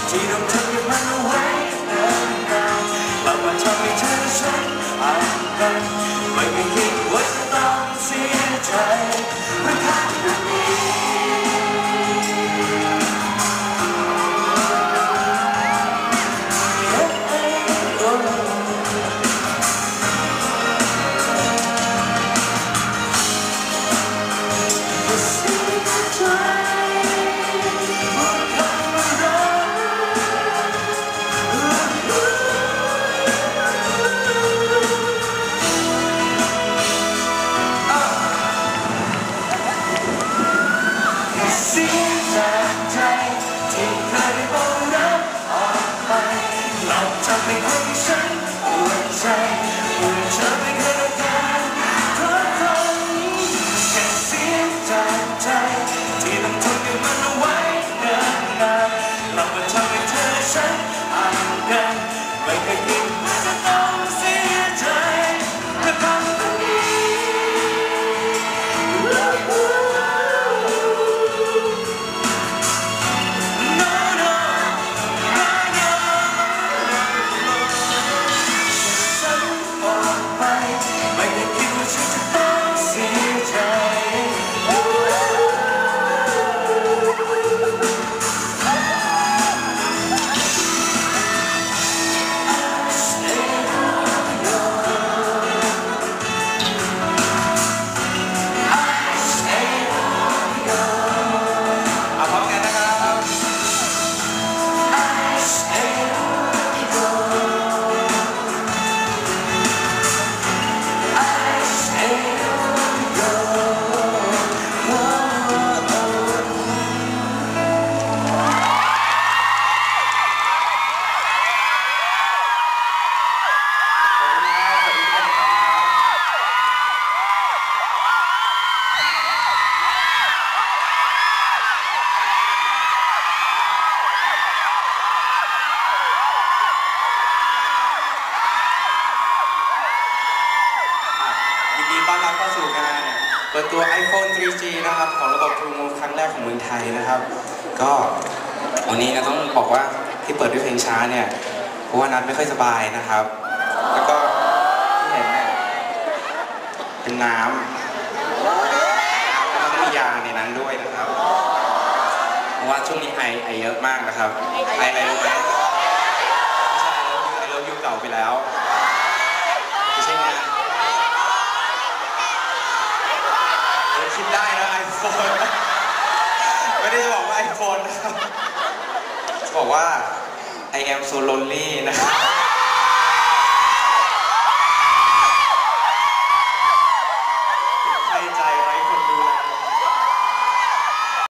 ที่ต้องทำกับมันเอาไว้นานๆแล้วมาทำให้เธอฉันห่างกันไม่เคยคิดว่าจะต้องเสียใจเมื่อครั้งนี้ทำให้คนที่ฉันปวดใจปวดเธอไม่เคยต้องการเพราะคนแค่เสียจากใจที่ต้องทนกับมันเอาไว้นานๆเรามาทำให้เธอฉันห่างกันไม่เคยคิดว่าจะต้องเสียใจเมื่อครั้งนี้ต้อนรับเข้าสู่งานเปิดตัว iPhone 3G นะครับของระบบ True Move ครั้งแรกของเมืองไทยนะครับก็วันนี้ก็ต้องบอกว่าที่เปิดด้วยเพลงช้าเนี่ยเพราะว่านัดไม่ค่อยสบายนะครับแล้วก็ที่เห็นเนี่ยเป็นน้ำแล้วก็มียาในนั้นด้วยนะครับเพราะว่าช่วงนี้ไอเยอะมากนะครับไออะไรรู้ไหมไม่ใช่ไอเลิฟยูเก่าไปแล้วไม่ใช่งานคิดได้นะไอโฟนไม่ได้จะบอกว่าไอโฟนนะครับจะบอกว่า I am so lonely นะครับ